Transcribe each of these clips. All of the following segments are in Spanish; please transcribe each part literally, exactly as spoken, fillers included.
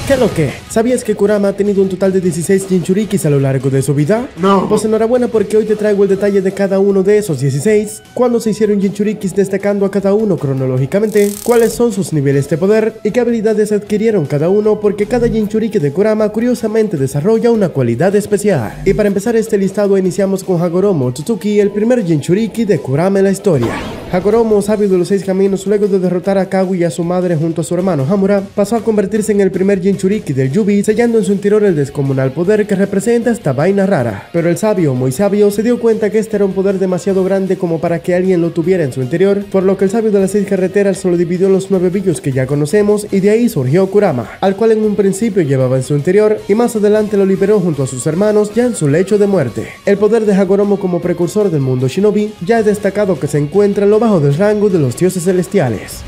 ¿Qué lo que? ¿Sabías que Kurama ha tenido un total de dieciséis Jinchurikis a lo largo de su vida? No. Pues enhorabuena, porque hoy te traigo el detalle de cada uno de esos dieciséis, cuándo se hicieron Jinchurikis, destacando a cada uno cronológicamente, cuáles son sus niveles de poder y qué habilidades adquirieron cada uno, porque cada Jinchuriki de Kurama curiosamente desarrolla una cualidad especial. Y para empezar este listado iniciamos con Hagoromo Otsutsuki, el primer Jinchuriki de Kurama en la historia. Hagoromo, sabio de los seis caminos, luego de derrotar a Kagu y a su madre junto a su hermano Hamura, pasó a convertirse en el primer Jinchuriki del Yubi, sellando en su interior el descomunal poder que representa esta vaina rara. Pero el sabio, muy sabio, se dio cuenta que este era un poder demasiado grande como para que alguien lo tuviera en su interior, por lo que el sabio de las seis carreteras lo dividió en los nueve billos que ya conocemos, y de ahí surgió Kurama, al cual en un principio llevaba en su interior, y más adelante lo liberó junto a sus hermanos ya en su lecho de muerte. El poder de Hagoromo como precursor del mundo shinobi ya es destacado que se encuentra en lo bajo del rango de los dioses celestiales.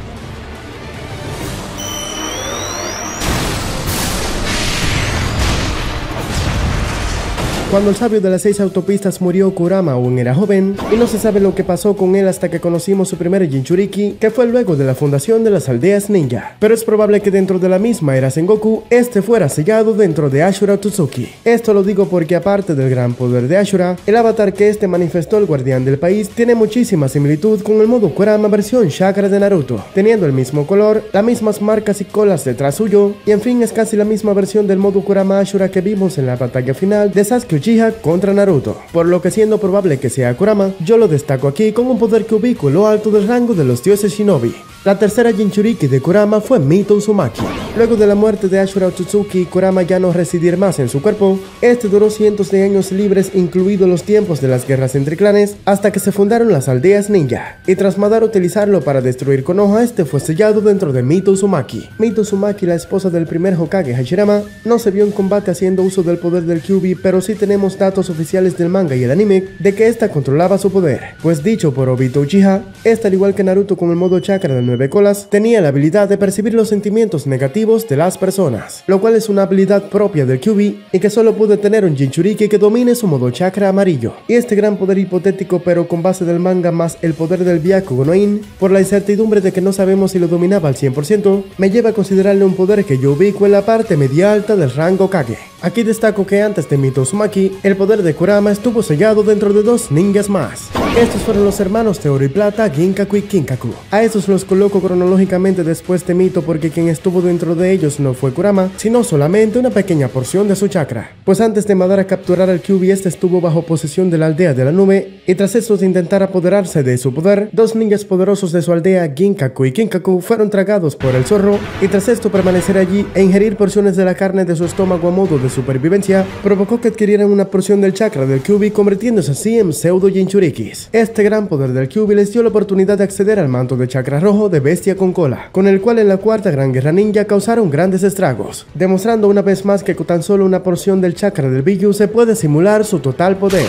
Cuando el sabio de las seis autopistas murió, Kurama aún era joven, y no se sabe lo que pasó con él hasta que conocimos su primer Jinchuriki, que fue luego de la fundación de las aldeas ninja. Pero es probable que dentro de la misma era Sengoku, este fuera sellado dentro de Ashura Otsutsuki. Esto lo digo porque aparte del gran poder de Ashura, el avatar que este manifestó el guardián del país tiene muchísima similitud con el modo Kurama versión chakra de Naruto, teniendo el mismo color, las mismas marcas y colas detrás suyo, y en fin es casi la misma versión del modo Kurama Ashura que vimos en la batalla final de Sasuke Uchiha contra Naruto, por lo que siendo probable que sea Kurama, yo lo destaco aquí con un poder que ubico en lo alto del rango de los dioses shinobi. La tercera Jinchuriki de Kurama fue Mito Uzumaki. Luego de la muerte de Ashura Otsutsuki, Kurama ya no residir más en su cuerpo. Este duró cientos de años libres, incluidos los tiempos de las guerras entre clanes, hasta que se fundaron las aldeas ninja. Y tras mandar utilizarlo para destruir Konoha, este fue sellado dentro de Mito Uzumaki. Mito Uzumaki, la esposa del primer Hokage Hashirama, no se vio en combate haciendo uso del poder del Kyuubi, pero sí tenemos datos oficiales del manga y el anime de que esta controlaba su poder. Pues dicho por Obito Uchiha, esta al igual que Naruto con el modo chakra del nueve colas, tenía la habilidad de percibir los sentimientos negativos de las personas, lo cual es una habilidad propia del Kyuubi y que solo puede tener un Jinchuriki que domine su modo chakra amarillo. Y este gran poder hipotético, pero con base del manga más el poder del Byakugo no In, por la incertidumbre de que no sabemos si lo dominaba al cien por ciento, me lleva a considerarle un poder que yo ubico en la parte media alta del rango Kage. Aquí destaco que antes de Mito Uzumaki, el poder de Kurama estuvo sellado dentro de dos ninjas más. Estos fueron los hermanos de Oro y Plata, Ginkaku y Kinkaku. A estos los coloco cronológicamente después de Mito porque quien estuvo dentro de ellos no fue Kurama, sino solamente una pequeña porción de su chakra. Pues antes de mandar a capturar al Kyuubi, este estuvo bajo posesión de la aldea de la nube, y tras eso de intentar apoderarse de su poder, dos ninjas poderosos de su aldea, Ginkaku y Kinkaku, fueron tragados por el zorro, y tras esto permanecer allí e ingerir porciones de la carne de su estómago a modo de supervivencia, provocó que adquirieran una porción del chakra del Kyuubi, convirtiéndose así en pseudo Jinchurikis. Este gran poder del Kyuubi les dio la oportunidad de acceder al manto de chakra rojo de bestia con cola, con el cual en la cuarta gran guerra ninja causaron grandes estragos, demostrando una vez más que con tan solo una porción del chakra del Biju se puede simular su total poder.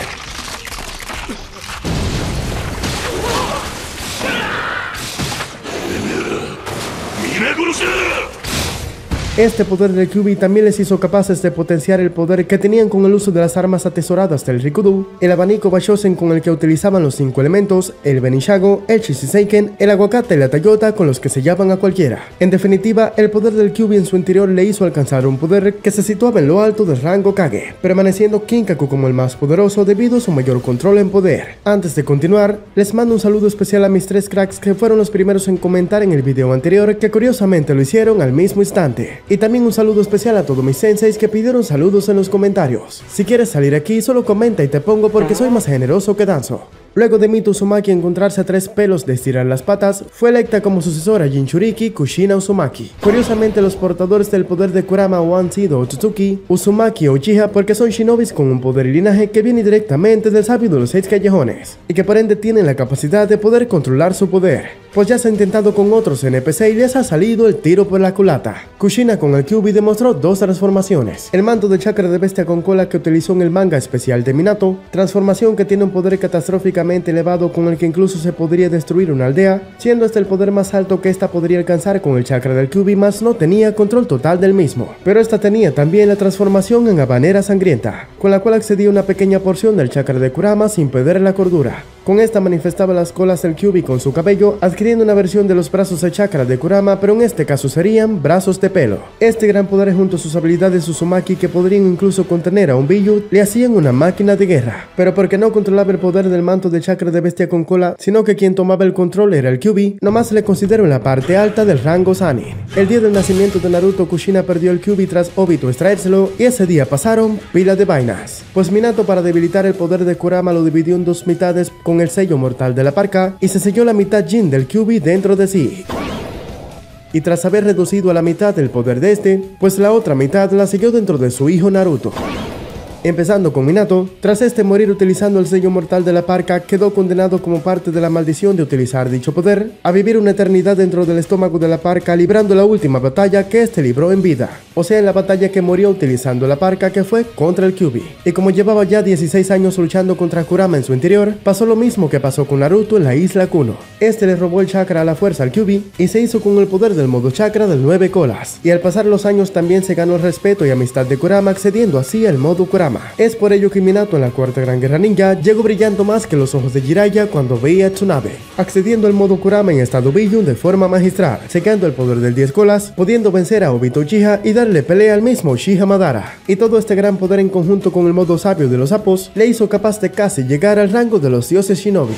Este poder del Kyuubi también les hizo capaces de potenciar el poder que tenían con el uso de las armas atesoradas del Rikudu, el abanico Bashosen con el que utilizaban los cinco elementos, el Benishago, el Shiseiken, el aguacate y la Tayota con los que sellaban a cualquiera. En definitiva, el poder del Kyuubi en su interior le hizo alcanzar un poder que se situaba en lo alto del rango Kage, permaneciendo Kinkaku como el más poderoso debido a su mayor control en poder. Antes de continuar, les mando un saludo especial a mis tres cracks que fueron los primeros en comentar en el video anterior, que curiosamente lo hicieron al mismo instante. Y también un saludo especial a todos mis senseis que pidieron saludos en los comentarios. Si quieres salir aquí, solo comenta y te pongo porque soy más generoso que Danzo. Luego de Mito Uzumaki encontrarse a tres pelos de estirar las patas, fue electa como sucesora Jinchuriki Kushina Uzumaki. Curiosamente, los portadores del poder de Kurama o han sido Otsutsuki, Uzumaki o Uchiha, porque son shinobis con un poder y linaje que viene directamente del sabio de los seis callejones, y que por ende tienen la capacidad de poder controlar su poder. Pues ya se ha intentado con otros N P C y les ha salido el tiro por la culata. Kushina con el Kyuubi demostró dos transformaciones: el manto de chakra de bestia con cola que utilizó en el manga especial de Minato, transformación que tiene un poder catastróficamente elevado con el que incluso se podría destruir una aldea, siendo este el poder más alto que esta podría alcanzar con el chakra del Kyuubi, más no tenía control total del mismo. Pero esta tenía también la transformación en habanera sangrienta, con la cual accedía una pequeña porción del chakra de Kurama sin perder la cordura. Con esta manifestaba las colas del Kyuubi con su cabello, adquiriendo adquiriendo una versión de los brazos de chakra de Kurama, pero en este caso serían brazos de pelo. Este gran poder junto a sus habilidades Uzumaki que podrían incluso contener a un Biyut, le hacían una máquina de guerra. Pero porque no controlaba el poder del manto de chakra de bestia con cola, sino que quien tomaba el control era el Kyuubi, nomás se le consideró en la parte alta del rango Sanin. El día del nacimiento de Naruto, Kushina perdió el Kyuubi tras Obito extraérselo, y ese día pasaron pila de vainas. Pues Minato, para debilitar el poder de Kurama, lo dividió en dos mitades con el sello mortal de la parca, y se selló la mitad Jin del Kyuubi dentro de sí. Y tras haber reducido a la mitad el poder de este, pues la otra mitad la selló dentro de su hijo Naruto. Empezando con Minato, tras este morir utilizando el sello mortal de la parca, quedó condenado como parte de la maldición de utilizar dicho poder, a vivir una eternidad dentro del estómago de la parca, librando la última batalla que este libró en vida, o sea en la batalla que murió utilizando la parca, que fue contra el Kyuubi. Y como llevaba ya dieciséis años luchando contra Kurama en su interior, pasó lo mismo que pasó con Naruto en la isla Kuno. Este le robó el chakra a la fuerza al Kyuubi y se hizo con el poder del modo chakra del nueve colas, y al pasar los años también se ganó el respeto y amistad de Kurama, accediendo así al modo Kurama. Es por ello que Minato en la cuarta gran guerra ninja llegó brillando más que los ojos de Jiraiya cuando veía a Tsunade, accediendo al modo Kurama en estado Biyun de forma magistral, secando el poder del diez colas, pudiendo vencer a Obito Uchiha y darle pelea al mismo Uchiha Madara. Y todo este gran poder en conjunto con el modo sabio de los sapos le hizo capaz de casi llegar al rango de los dioses shinobi.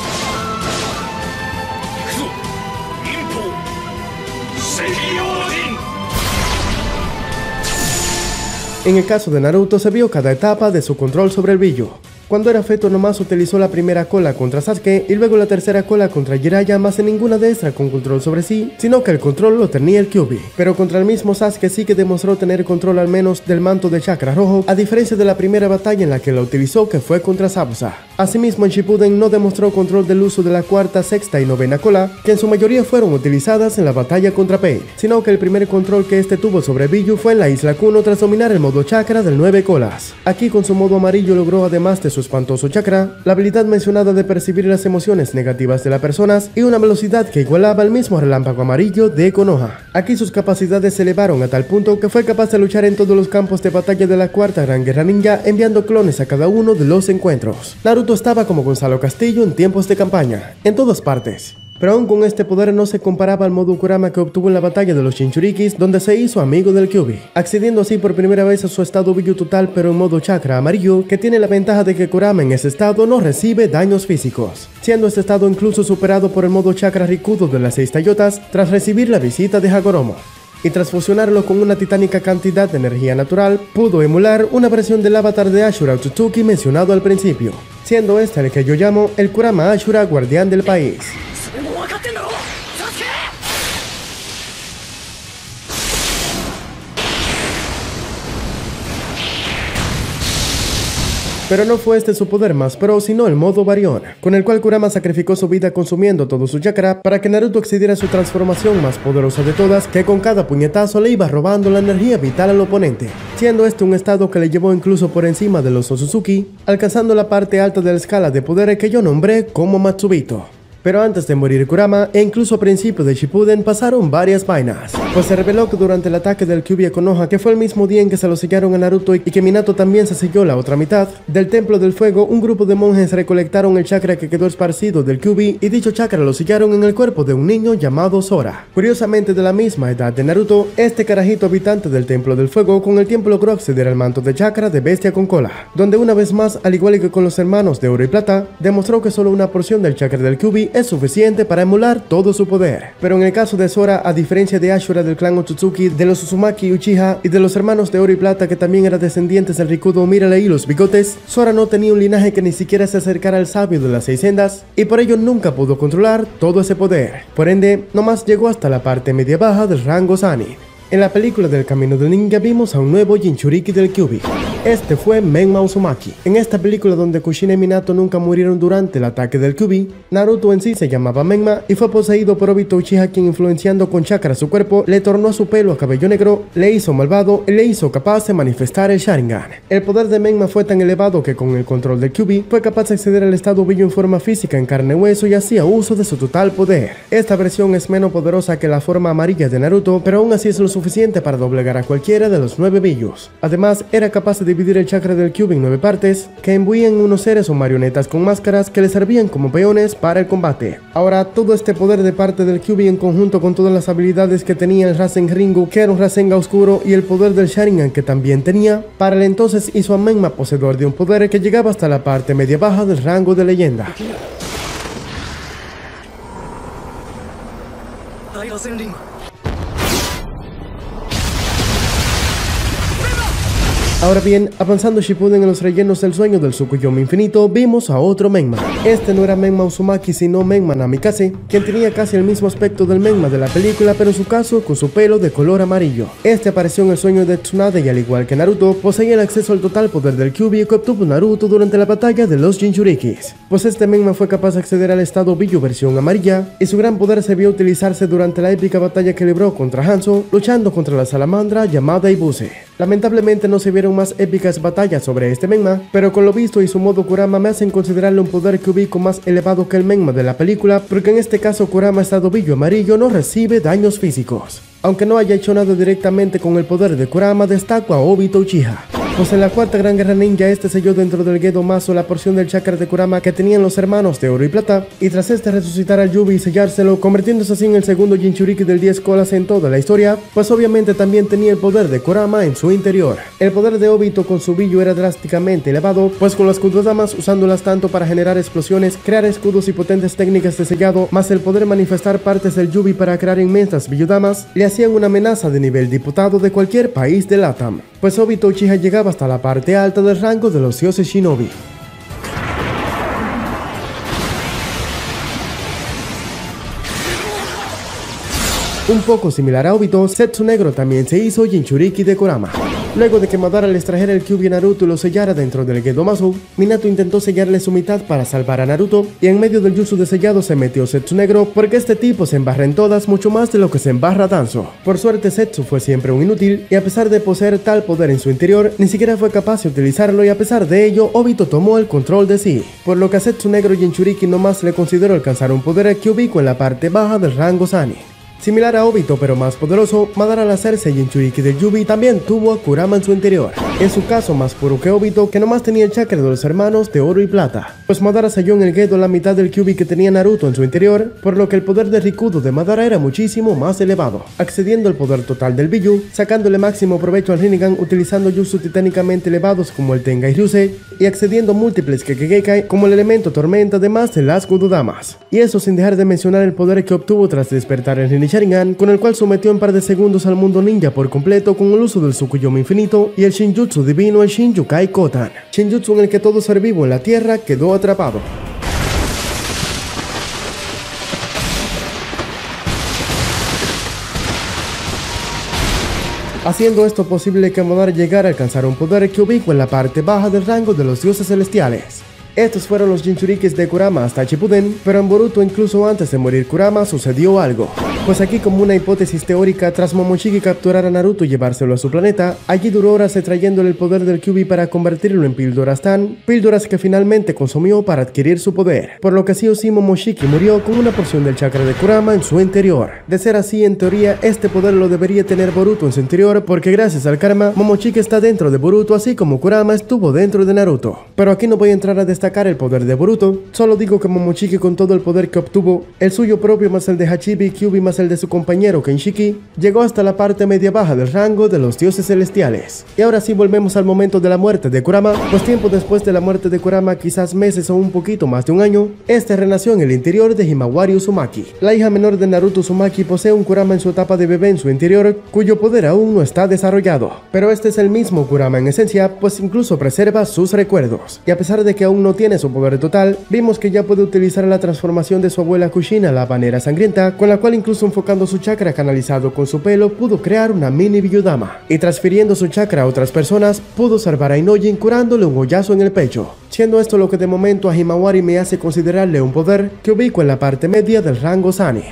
En el caso de Naruto se vio cada etapa de su control sobre el Billyu. Cuando era feto nomás utilizó la primera cola contra Sasuke y luego la tercera cola contra Jiraiya, más en ninguna de estas con control sobre sí, sino que el control lo tenía el Kyuubi. Pero contra el mismo Sasuke sí que demostró tener control al menos del manto de chakra rojo, a diferencia de la primera batalla en la que la utilizó, que fue contra Zabuza. Asimismo en Shippuden no demostró control del uso de la cuarta, sexta y novena cola, que en su mayoría fueron utilizadas en la batalla contra Pain, sino que el primer control que este tuvo sobre Biyyu fue en la isla Kuno tras dominar el modo chakra del nueve colas. Aquí con su modo amarillo logró, además de su espantoso chakra, la habilidad mencionada de percibir las emociones negativas de las personas y una velocidad que igualaba al mismo relámpago amarillo de Konoha. Aquí sus capacidades se elevaron a tal punto que fue capaz de luchar en todos los campos de batalla de la cuarta gran guerra ninja, enviando clones a cada uno de los encuentros. Naruto estaba como Gonzalo Castillo en tiempos de campaña, en todas partes. Pero aún con este poder no se comparaba al modo Kurama que obtuvo en la batalla de los Jinchurikis, donde se hizo amigo del Kyuubi, accediendo así por primera vez a su estado Biyyu total, pero en modo chakra amarillo, que tiene la ventaja de que Kurama en ese estado no recibe daños físicos, siendo este estado incluso superado por el modo chakra Rikudo de las seis Tayotas tras recibir la visita de Hagoromo. Y tras fusionarlo con una titánica cantidad de energía natural, pudo emular una versión del avatar de Ashura Otsutsuki mencionado al principio, siendo este el que yo llamo el Kurama Ashura Guardián del País. Pero no fue este su poder más pro, sino el modo Baryon, con el cual Kurama sacrificó su vida consumiendo todo su chakra para que Naruto accediera a su transformación más poderosa de todas, que con cada puñetazo le iba robando la energía vital al oponente, siendo este un estado que le llevó incluso por encima de los Otsutsuki, alcanzando la parte alta de la escala de poder que yo nombré como Matsubito. Pero antes de morir Kurama, e incluso a principios de Shippuden, pasaron varias vainas, pues se reveló que durante el ataque del Kyuubi a Konoha, que fue el mismo día en que se lo sellaron a Naruto y que Minato también se selló la otra mitad, del Templo del Fuego, un grupo de monjes recolectaron el chakra que quedó esparcido del Kyuubi y dicho chakra lo sellaron en el cuerpo de un niño llamado Sora. Curiosamente de la misma edad de Naruto, este carajito habitante del Templo del Fuego con el tiempo logró acceder al manto de chakra de bestia con cola, donde una vez más, al igual que con los hermanos de oro y plata, demostró que solo una porción del chakra del Kyuubi es suficiente para emular todo su poder. Pero en el caso de Sora, a diferencia de Ashura del clan Otsutsuki, de los Uzumaki Uchiha y de los hermanos de oro y plata que también eran descendientes del Rikudo Mirale y los Bigotes, Sora no tenía un linaje que ni siquiera se acercara al sabio de las seis sendas y por ello nunca pudo controlar todo ese poder. Por ende, nomás llegó hasta la parte media baja del rango Sanin. En la película del Camino del Ninja vimos a un nuevo Jinchuriki del Kyuubi. Este fue Menma Uzumaki. En esta película donde Kushina y Minato nunca murieron durante el ataque del Kyuubi, Naruto en sí se llamaba Menma y fue poseído por Obito Uchiha, quien influenciando con chakra su cuerpo, le tornó su pelo a cabello negro, le hizo malvado y le hizo capaz de manifestar el Sharingan. El poder de Menma fue tan elevado que con el control del Kyuubi fue capaz de acceder al estado Biyyu en forma física en carne y hueso y hacía uso de su total poder. Esta versión es menos poderosa que la forma amarilla de Naruto, pero aún así es lo suficiente para doblegar a cualquiera de los nueve Biyyus. Además, era capaz de dividir el chakra del Kyuubi en nueve partes, que imbuían unos seres o marionetas con máscaras que le servían como peones para el combate. Ahora, todo este poder de parte del Kyuubi en conjunto con todas las habilidades que tenía el Rasen Ringu, que era un Rasengan oscuro, y el poder del Sharingan que también tenía, para el entonces hizo a Menma poseedor de un poder que llegaba hasta la parte media baja del rango de leyenda. Ahora bien, avanzando Shippuden en los rellenos del sueño del Tsukuyomi infinito, vimos a otro Menma. Este no era Menma Uzumaki, sino Menma Namikaze, quien tenía casi el mismo aspecto del Menma de la película, pero en su caso con su pelo de color amarillo. Este apareció en el sueño de Tsunade y al igual que Naruto, poseía el acceso al total poder del Kyuubi que obtuvo Naruto durante la batalla de los Jinchurikis. Pues este Menma fue capaz de acceder al estado Billyu versión amarilla, y su gran poder se vio utilizarse durante la épica batalla que libró contra Hanzo, luchando contra la salamandra llamada Ibuse. Lamentablemente no se vieron más épicas batallas sobre este Menma, pero con lo visto y su modo Kurama me hacen considerarle un poder que ubico más elevado que el Menma de la película, porque en este caso Kurama estado Billyu amarillo no recibe daños físicos. Aunque no haya hecho nada directamente con el poder de Kurama, destaco a Obito Uchiha. Pues en la cuarta gran guerra ninja este selló dentro del Gedo Mazo la porción del chakra de Kurama que tenían los hermanos de oro y plata, y tras este resucitar al Yubi y sellárselo, convirtiéndose así en el segundo Jinchuriki del diez colas en toda la historia, pues obviamente también tenía el poder de Kurama en su interior. El poder de Obito con su Billyu era drásticamente elevado, pues con las Kudodamas usándolas tanto para generar explosiones, crear escudos y potentes técnicas de sellado, más el poder manifestar partes del Yubi para crear inmensas Biyudamas, le hacían una amenaza de nivel diputado de cualquier país de Latam. Pues Obito Uchiha llegaba hasta la parte alta del rango de los dioses Shinobi. Un poco similar a Obito, Zetsu Negro también se hizo Jinchuriki de Kurama. Luego de que Madara le extrajera el Kyuubi a Naruto y lo sellara dentro del Gedo Mazo, Minato intentó sellarle su mitad para salvar a Naruto, y en medio del jutsu de sellado se metió Zetsu Negro, porque este tipo se embarra en todas mucho más de lo que se embarra Danzo. Por suerte Zetsu fue siempre un inútil, y a pesar de poseer tal poder en su interior, ni siquiera fue capaz de utilizarlo, y a pesar de ello, Obito tomó el control de sí. Por lo que a Zetsu Negro Jinchuriki no más le consideró alcanzar un poder que ubico en la parte baja del rango Sani. Similar a Obito pero más poderoso, Madara al hacerse Jinchuriki del Yubi también tuvo a Kurama en su interior. En su caso más puro que Obito, que nomás tenía el chakra de los hermanos de oro y plata. Pues Madara selló en el Gedo la mitad del Kyuubi que tenía Naruto en su interior, por lo que el poder de Rikudo de Madara era muchísimo más elevado, accediendo al poder total del Billyu, sacándole máximo provecho al Rinnegan utilizando jutsu titánicamente elevados como el Tengai Ryusei, y accediendo a múltiples Kekkeikai como el elemento tormenta además de las Kudodamas. Y eso sin dejar de mencionar el poder que obtuvo tras despertar el Rinnegan Sharingan, con el cual sometió en par de segundos al mundo ninja por completo con el uso del Tsukuyomi infinito y el Shinjutsu divino, el Shinjukai Kotan, Shinjutsu en el que todo ser vivo en la tierra quedó atrapado. Haciendo esto posible que Madara llegara a alcanzar un poder que ubico en la parte baja del rango de los dioses celestiales. Estos fueron los Jinchurikis de Kurama hasta Shippuden, pero en Boruto incluso antes de morir Kurama sucedió algo. Pues aquí como una hipótesis teórica, tras Momoshiki capturar a Naruto y llevárselo a su planeta, allí duró horas extrayéndole el poder del Kyuubi para convertirlo en píldoras Tan, píldoras que finalmente consumió para adquirir su poder, por lo que sí o sí Momoshiki murió con una porción del chakra de Kurama en su interior. De ser así, en teoría, este poder lo debería tener Boruto en su interior, porque gracias al karma, Momoshiki está dentro de Boruto así como Kurama estuvo dentro de Naruto. Pero aquí no voy a entrar a destacar el poder de Boruto, solo digo que Momoshiki con todo el poder que obtuvo, el suyo propio más el de Hachibi, Kyuubi más el de su compañero Kenshiki, llegó hasta la parte media baja del rango de los dioses celestiales. Y ahora sí volvemos al momento de la muerte de Kurama, pues tiempo después de la muerte de Kurama, quizás meses o un poquito más de un año, este renació en el interior de Himawari Uzumaki. La hija menor de Naruto Uzumaki posee un Kurama en su etapa de bebé en su interior, cuyo poder aún no está desarrollado. Pero este es el mismo Kurama en esencia, pues incluso preserva sus recuerdos. Y a pesar de que aún no tiene su poder total, vimos que ya puede utilizar la transformación de su abuela Kushina, la habanera sangrienta, con la cual incluso enfocando su chakra canalizado con su pelo, pudo crear una mini Biyudama. Y transfiriendo su chakra a otras personas, pudo salvar a Inojin curándole un hoyazo en el pecho. Siendo esto lo que de momento a Himawari me hace considerarle un poder que ubico en la parte media del rango Sani.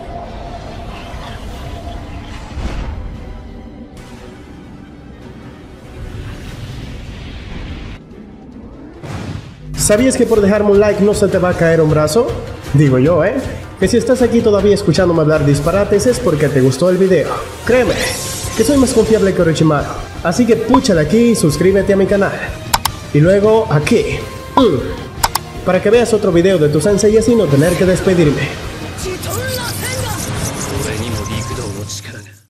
¿Sabías que por dejarme un like no se te va a caer un brazo? Digo yo, ¿eh? Que si estás aquí todavía escuchándome hablar disparates es porque te gustó el video. Créeme, que soy más confiable que Orochimaru. Así que pucha de aquí y suscríbete a mi canal. Y luego aquí. Mm. Para que veas otro video de tu sensei y así no tener que despedirme.